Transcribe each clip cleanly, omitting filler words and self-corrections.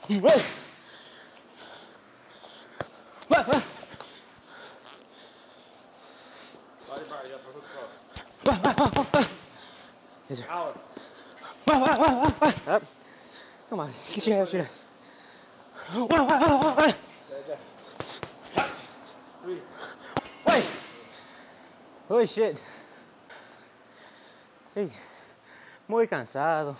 Body up or hook cross. Yes, sir. Power. Up. Come on, get your ass. Three. Wait. Holy shit. Hey, muy cansado.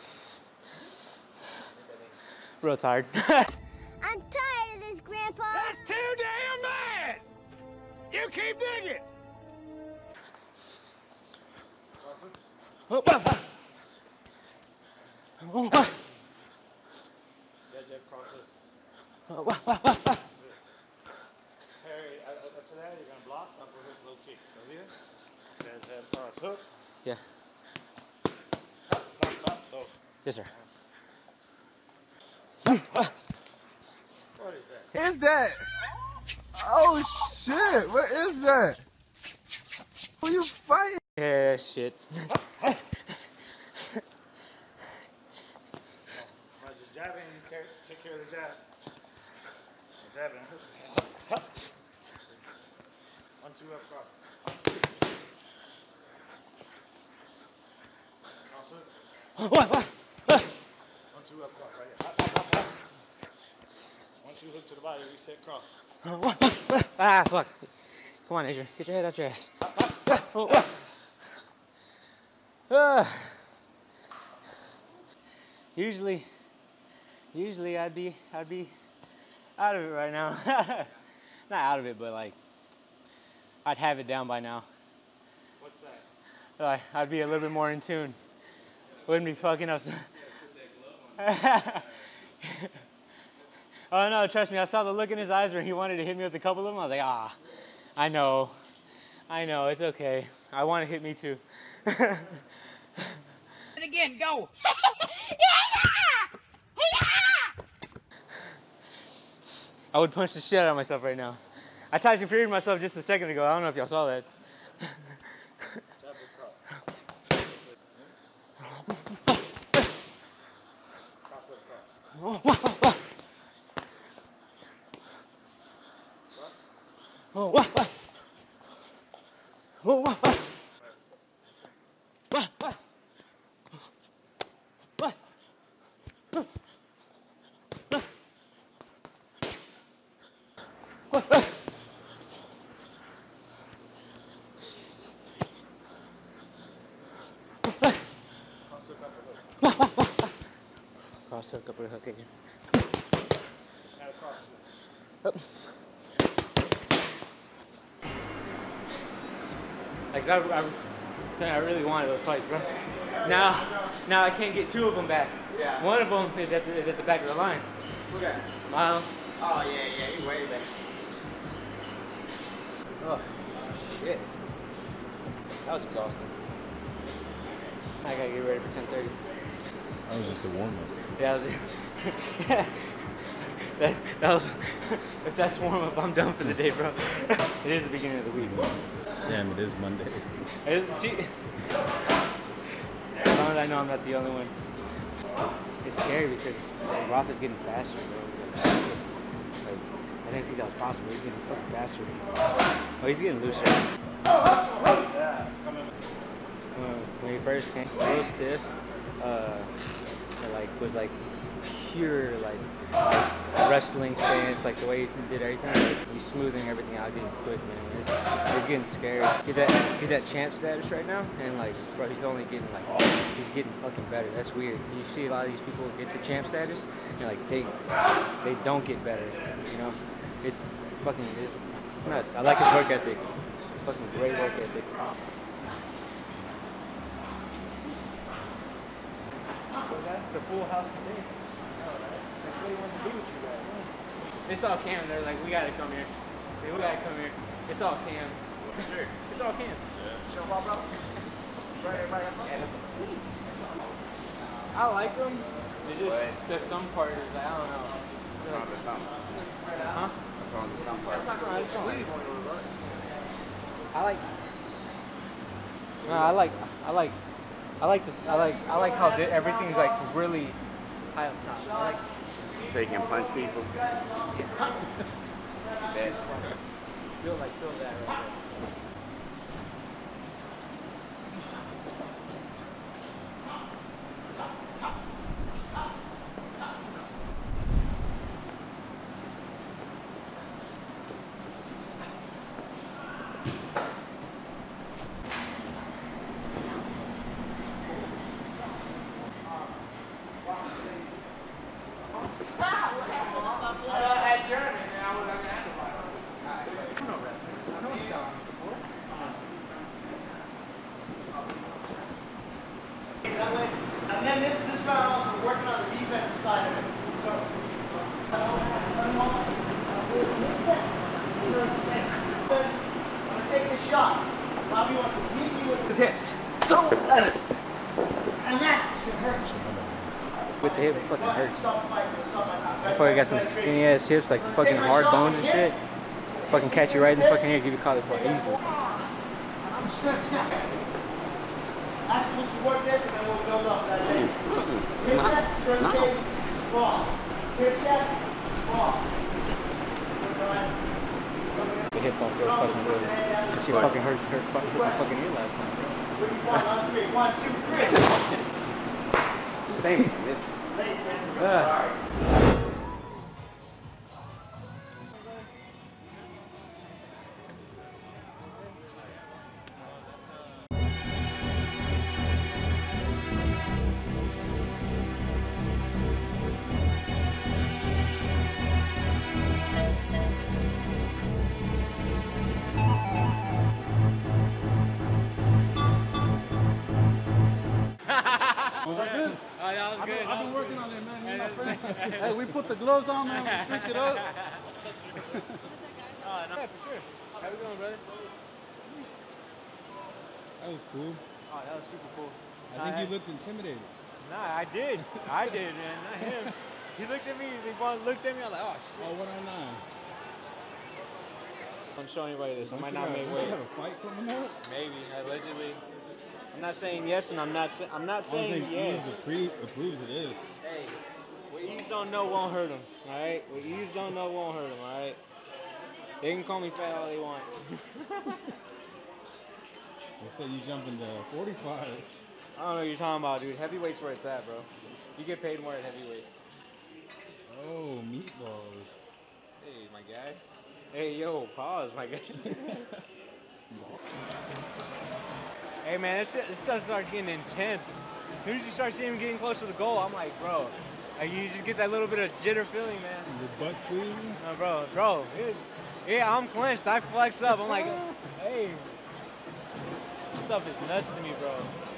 Real tired. I'm tired of this, Grandpa. That's too damn bad! You keep digging! Jab, cross it. Harry, up to that, you're gonna block, upper hook, low kick. So here, jab, cross, hook. Yeah. Up, go. Yes, sir. What is that? Is that? Oh shit! What is that? Who you fighting? Yeah, shit. Just jabbing and take care of the jab. Jabbing. 1, 2 up cross. Cross hook. 1, 2 up cross right here. Up. 1, 2 hook to the body, reset cross. Ah, fuck. Come on, Adrian. Get your head out your ass. Usually I'd be out of it right now. Not out of it, but like I'd have it down by now. What's that? Like I'd be a little bit more in tune. Wouldn't be fucking up. Oh no, trust me, I saw the look in his eyes when he wanted to hit me with a couple of them. I was like, ah, I know, it's okay. I want to hit me too. And again, go! I would punch the shit out of myself right now. I Tyson Furie'd myself just a second ago. I don't know if y'all saw that. Jab cross. Cross up, cross. Cross hook, upper hook, Adrian. Now cross. Like I really wanted those fights, bro. Now I can't get 2 of them back. Yeah. One of them is at the back of the line. Who that? Miles. Oh yeah, he way back. Oh shit. That was exhausting. I gotta get ready for 10:30. That was just a warm-up. Yeah, that was if that's warm up, I'm done for the day, bro. It is the beginning of the week. Damn, it is Monday. See, as long as I know I'm not the only one. It's scary because like, Roth is getting faster, bro. Like, I didn't think that was possible. He's getting fucking faster. Oh, he's getting looser. When he first came, real stiff. Like was like pure like wrestling stance, like the way he did everything. Like, he's smoothing everything out, getting quick, man. It's getting scary. He's at champ status right now, and like, bro, he's only getting like he's getting fucking better. That's weird. You see a lot of these people get to champ status, and like they don't get better. You know, it's nuts. I like his work ethic. Fucking great work ethic. It's a full house today. That's what he wants to do with you guys. They saw Cam, they're like, we gotta come here. We gotta come here. It's all Cam. Sure. It's all Cam. Yeah. Show up, bro. I like them. It's just the thumb part is like, I don't know. Huh? That's not right. I like how everything's like really high up top. So you can punch people. Bet. Feel that right there. And then this round also we're working on the defensive side of it. So I'm gonna take this shot. Bobby wants to beat you with his hips. So and that should hurt you. With the hip, it fucking hurts. Stop fighting. Before you got some skinny ass hips, like fucking hard bones and shit. Fucking catch you right in the fucking head, give you cauliflower easily. I'm stretched out. Ask what you work this and then we'll build up that day. Hip check, turn the cage, sprawl. Hip check, sprawl. The hip bump real fucking good. She fucking hurt my fucking ear last time, bro. 1, 2, 3. Thanks. Sorry. Was that good? Oh, that was good. I've been working on it, man. Me and my friends. Hey, we put the gloves on, man. We tricked it up. Oh, no. Yeah, for sure. How we going, brother? That was cool. Oh, that was super cool. I think you looked intimidated. Nah, I did. I did, man. Not him. He looked at me. He looked at me. I was like, oh, shit. Oh, 109. I'm showing anybody this. I might Don't not make you weight. have a fight coming up? Maybe, allegedly. I'm not saying yes, and I'm not saying I yes. think Ian approves of this. Hey, what you don't know won't hurt him, all right? What you don't know won't hurt him, all right? They can call me fat all they want. They say you jump into 45. I don't know what you're talking about, dude. Heavyweight's where it's at, bro. You get paid more at heavyweight. Oh, meatballs. Hey, my guy. Hey, yo, pause, my guy. Hey, man, this stuff starts getting intense. As soon as you start seeing him getting close to the goal, I'm like, bro, like, you just get that little bit of jitter feeling, man. Your butt squeezing? No, bro. Yeah, I'm clenched. I flex up. I'm like, hey. This stuff is nuts to me, bro.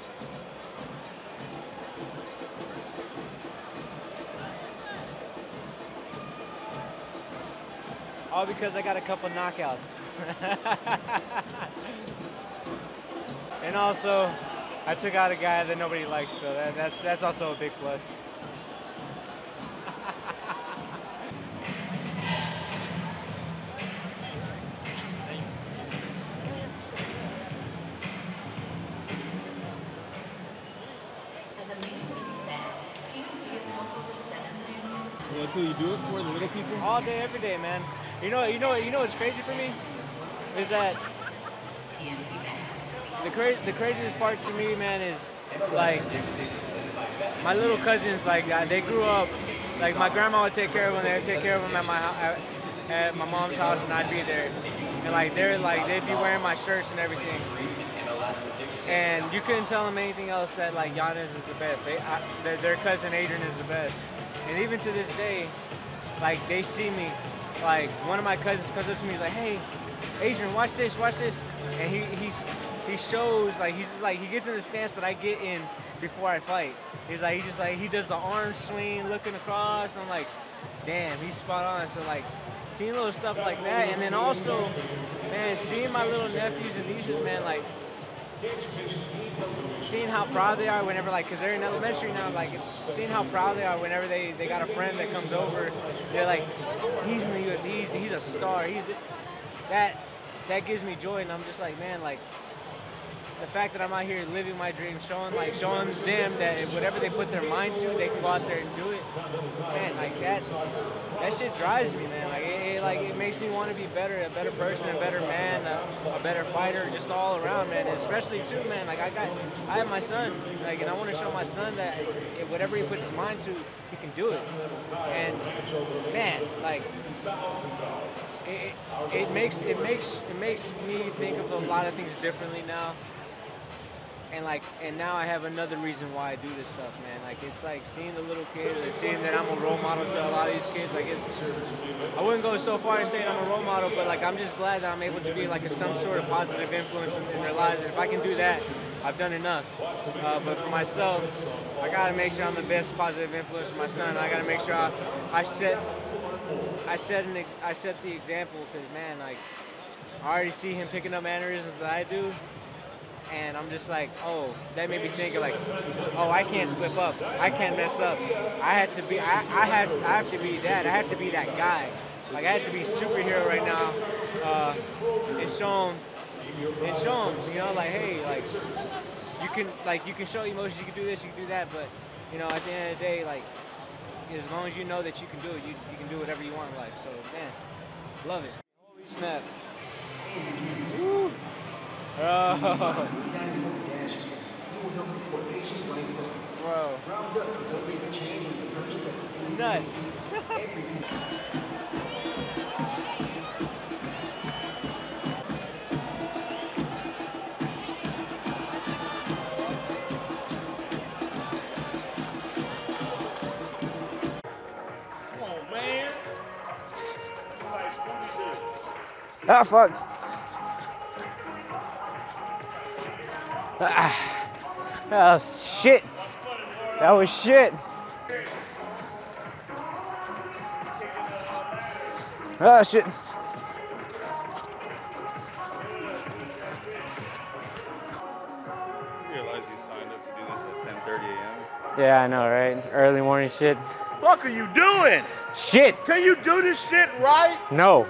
All because I got a couple knockouts. And also, I took out a guy that nobody likes, so that's also a big plus. So that's who you do it for, the little people? All day, every day, man. You know what's crazy for me is that the craziest part to me, man, is like my little cousins. Like they grew up. Like my grandma would take care of them. They would take care of them at my mom's house, and I'd be there. And like they'd be wearing my shirts and everything. And you couldn't tell them anything else that like Yanez is the best. Their cousin Adrian is the best. And even to this day, like they see me. Like one of my cousins comes up to me, he's like, "Hey, Adrian, watch this," and he shows like he gets in the stance that I get in before I fight. He does the arm swing, looking across. I'm like, damn, he's spot on. So like seeing little stuff like that, and then also, man, seeing my little nephews and nieces, man, like seeing how proud they are whenever, like, because they're in elementary now, like seeing how proud they are whenever they got a friend that comes over, they're like, he's in the UFC, he's a star, that gives me joy, and I'm just like, man, like the fact that I'm out here living my dream, showing them that whatever they put their mind to, they can go out there and do it. Man, like that shit drives me, man. Like it makes me want to be better, a better person, a better man, a better fighter, just all around, man. And especially too, man. Like I have my son, like, and I want to show my son that whatever he puts his mind to, he can do it. And man, like. It makes me think of a lot of things differently now, and now I have another reason why I do this stuff, man. Like it's like seeing the little kids and seeing that I'm a role model to a lot of these kids. Like I wouldn't go so far as saying I'm a role model, but like I'm just glad that I'm able to be like some sort of positive influence in their lives. And if I can do that, I've done enough. But for myself, I gotta make sure I'm the best positive influence for my son. I gotta make sure I set the example, because man, like I already see him picking up mannerisms that I do, and I'm just like, oh, that made me think of like, oh, I can't slip up, I can't mess up. I have to be that. I have to be that guy. Like I have to be superhero right now, and show him, you know, like, hey, like you can show emotions, you can do this, you can do that, but you know, at the end of the day, like, as long as you know that you can do it, you can do whatever you want in life. So, man, love it. Holy snap. Woo. Oh. Bro. Nuts. Ah, fuck. That was shit. That was shit. Ah, shit. You realize you signed up to do this at 10:30 a.m.? Yeah, I know, right? Early morning shit. What the fuck are you doing? Shit. Can you do this shit right? No.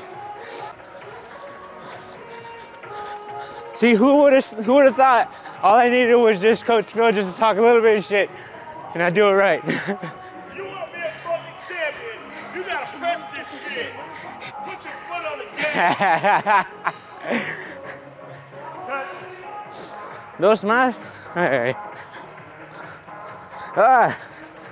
See, who would have thought all I needed was just Coach Phil just to talk a little bit of shit, and I do it right. You want to be a fucking champion, you gotta press this shit. Put your foot on the gas. Dos más? All right. Ah.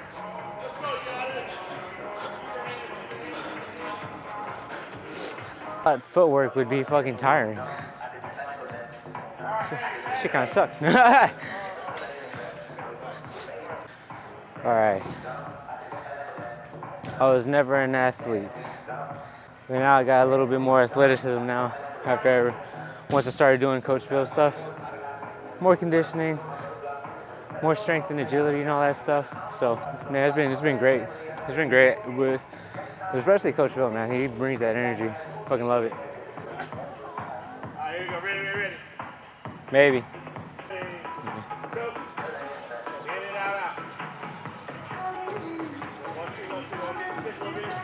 That footwork would be fucking tiring. Shit kind of sucked. All right. I was never an athlete. But now I got a little bit more athleticism now once I started doing Coach Phil stuff. More conditioning, more strength and agility and all that stuff. So, man, it's been great. It's been great. Especially Coach Phil, man. He brings that energy. Fucking love it. All right, here you go. Ready. Maybe. Go. In and out. 1, 2, 1, 2, 1, 6 over here.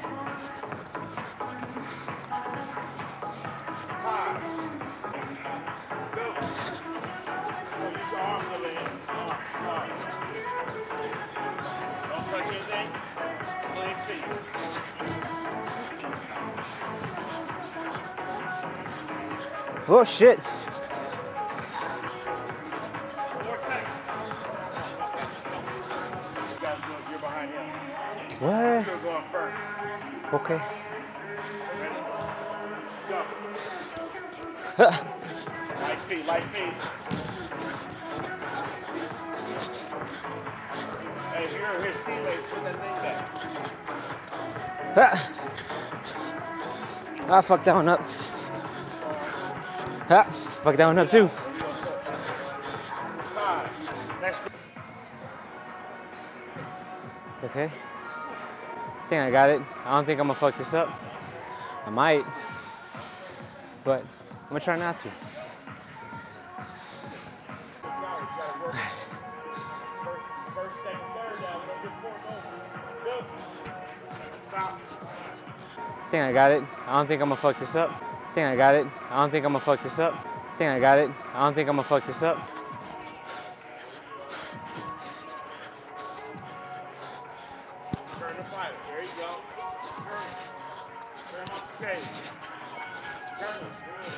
Time. Go. Use your arms over here. Arms. Don't touch anything. Clean feet. Oh, shit. You're behind him. What? You're going first. Okay. Ready? Go. Light feet. Hey, if you're his teammate, put that thing back. I fucked that one up. Fuck that one up too. Okay. I think I got it. I don't think I'm gonna fuck this up. I might, but I'm gonna try not to. I think I got it. I don't think I'm gonna fuck this up. I think I got it. I don't think I'm gonna fuck this up. think I got it. I don't think I'm gonna fuck this up. Turn the fighter. There you go. Turn him. Turn him off the cage. Turn him.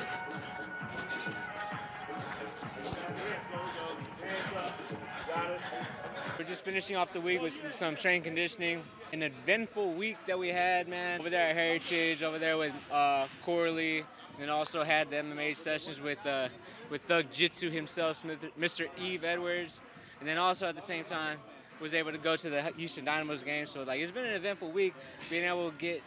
We're just finishing off the week with some strength conditioning. An eventful week that we had, man. Over there at Heritage, over there with Corley, and also had the MMA sessions with Thug Jitsu himself, Mr. Eve Edwards, and then also at the same time was able to go to the Houston Dynamos game. So like it's been an eventful week, being able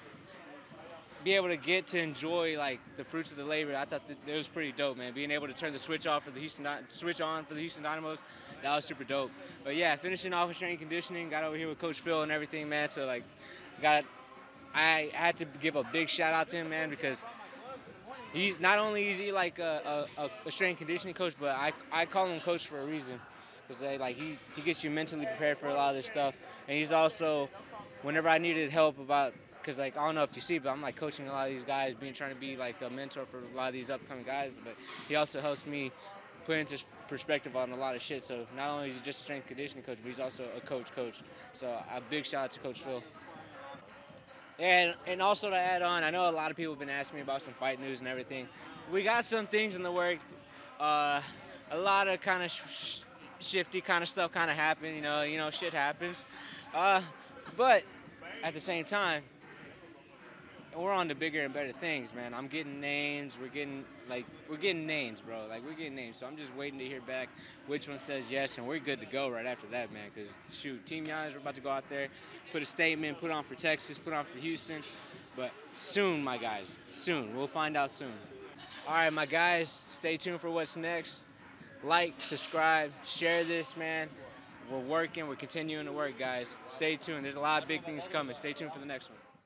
to get to enjoy like the fruits of the labor. I thought that it was pretty dope, man. Being able to turn the switch on for the Houston Dynamos, that was super dope. But yeah, finishing off with strength conditioning, got over here with Coach Phil and everything, man. So like, I had to give a big shout out to him, man, because he's not only is he like a strength conditioning coach, but I call him coach for a reason, because like he gets you mentally prepared for a lot of this stuff, and he's also, whenever I needed help about. Because like I don't know if you see, but I'm like coaching a lot of these guys, trying to be like a mentor for a lot of these upcoming guys. But he also helps me put into perspective on a lot of shit. So not only is he just a strength conditioning coach, but he's also a coach. So a big shout out to Coach Phil. And also to add on, I know a lot of people have been asking me about some fight news and everything. We got some things in the work. A lot of kind of shifty kind of stuff kind of happened. You know, shit happens. But at the same time, we're on to bigger and better things, man. I'm getting names. We're getting names, bro. Like, we're getting names. So I'm just waiting to hear back which one says yes, and we're good to go right after that, man. Because, shoot, Team Yanez, we're about to go out there, put a statement, put on for Texas, put on for Houston. But soon, my guys, soon. We'll find out soon. All right, my guys, stay tuned for what's next. Like, subscribe, share this, man. We're working. We're continuing to work, guys. Stay tuned. There's a lot of big things coming. Stay tuned for the next one.